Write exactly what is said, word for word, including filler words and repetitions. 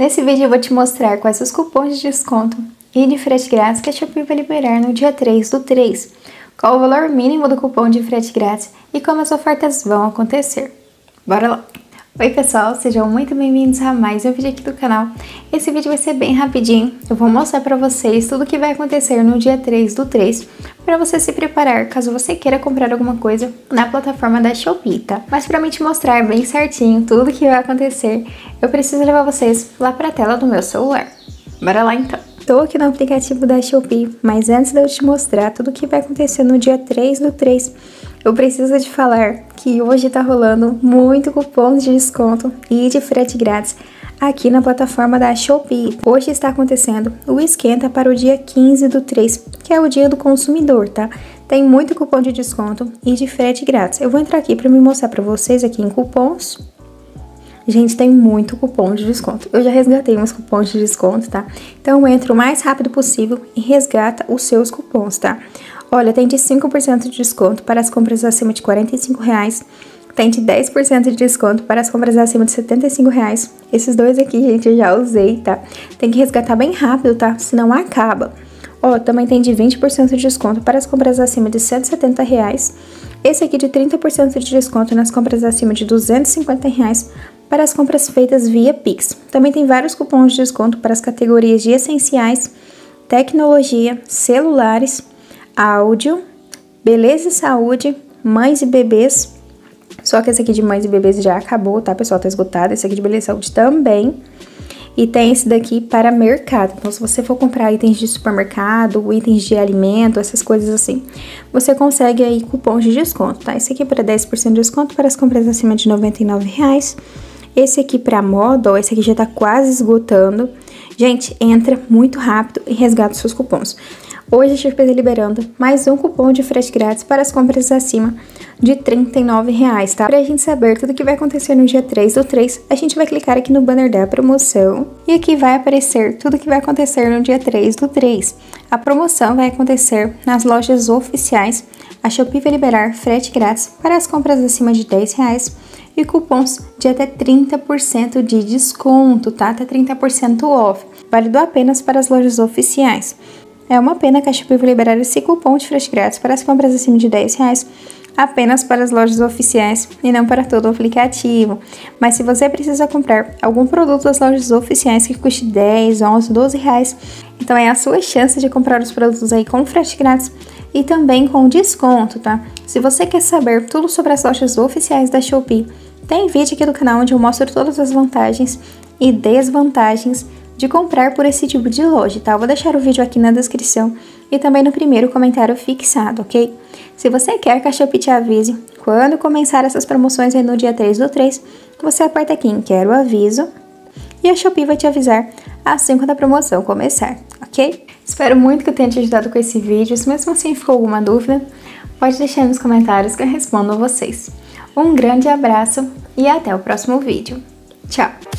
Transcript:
Nesse vídeo eu vou te mostrar quais os cupons de desconto e de frete grátis que a Shopee vai liberar no dia três do três, qual o valor mínimo do cupom de frete grátis e como as ofertas vão acontecer. Bora lá! Oi pessoal, sejam muito bem-vindos a mais um vídeo aqui do canal. Esse vídeo vai ser bem rapidinho, eu vou mostrar pra vocês tudo o que vai acontecer no dia três do três, para você se preparar caso você queira comprar alguma coisa na plataforma da Shopee, tá? Mas pra mim te mostrar bem certinho tudo o que vai acontecer, eu preciso levar vocês lá pra tela do meu celular. Bora lá então! Estou aqui no aplicativo da Shopee, mas antes de eu te mostrar tudo o que vai acontecer no dia três do três, eu preciso te falar que hoje tá rolando muito cupom de desconto e de frete grátis aqui na plataforma da Shopee. Hoje está acontecendo o esquenta para o dia quinze do três, que é o dia do consumidor, tá? Tem muito cupom de desconto e de frete grátis. Eu vou entrar aqui para me mostrar para vocês aqui em cupons. Gente, tem muito cupom de desconto. Eu já resgatei uns cupons de desconto, tá? Então, entra o mais rápido possível e resgata os seus cupons, tá? Olha, tem de cinco por cento de desconto para as compras acima de quarenta e cinco reais. Tem de dez por cento de desconto para as compras acima de setenta e cinco reais. Esses dois aqui, gente, eu já usei, tá? Tem que resgatar bem rápido, tá? Senão acaba. Ó, também tem de vinte por cento de desconto para as compras acima de cento e setenta reais. Esse aqui de trinta por cento de desconto nas compras acima de duzentos e cinquenta reais para as compras feitas via Pix. Também tem vários cupons de desconto para as categorias de essenciais, tecnologia, celulares, áudio, beleza e saúde, mães e bebês. Só que esse aqui de mães e bebês já acabou, tá, pessoal? Tá esgotado. Esse aqui de beleza e saúde também. E tem esse daqui para mercado. Então, se você for comprar itens de supermercado, itens de alimento, essas coisas assim, você consegue aí cupons de desconto, tá? Esse aqui para dez por cento de desconto para as compras acima de noventa e nove reais. Esse aqui para moda, ó, esse aqui já tá quase esgotando. Gente, entra muito rápido e resgata os seus cupons. Hoje a Shopee está liberando mais um cupom de frete grátis para as compras acima de trinta e nove reais, tá? Pra gente saber tudo o que vai acontecer no dia três do três, a gente vai clicar aqui no banner da promoção e aqui vai aparecer tudo o que vai acontecer no dia três do três. A promoção vai acontecer nas lojas oficiais. A Shopee vai liberar frete grátis para as compras acima de dez reais e cupons de até trinta por cento de desconto, tá? Até trinta por cento off, válido apenas para as lojas oficiais. É uma pena que a Shopee vai liberar esse cupom de frete grátis para as compras acima de dez reais apenas para as lojas oficiais e não para todo o aplicativo. Mas se você precisa comprar algum produto das lojas oficiais que custe dez, onze, doze reais, então é a sua chance de comprar os produtos aí com frete grátis e também com desconto, tá? Se você quer saber tudo sobre as lojas oficiais da Shopee, tem vídeo aqui do canal onde eu mostro todas as vantagens e desvantagens de comprar por esse tipo de loja, tá? Eu vou deixar o vídeo aqui na descrição e também no primeiro comentário fixado, ok? Se você quer que a Shopee te avise quando começar essas promoções aí no dia três do três, você aperta aqui em Quero Aviso e a Shopee vai te avisar assim quando a promoção começar, ok? Espero muito que eu tenha te ajudado com esse vídeo. Se mesmo assim ficou alguma dúvida, pode deixar nos comentários que eu respondo a vocês. Um grande abraço e até o próximo vídeo. Tchau!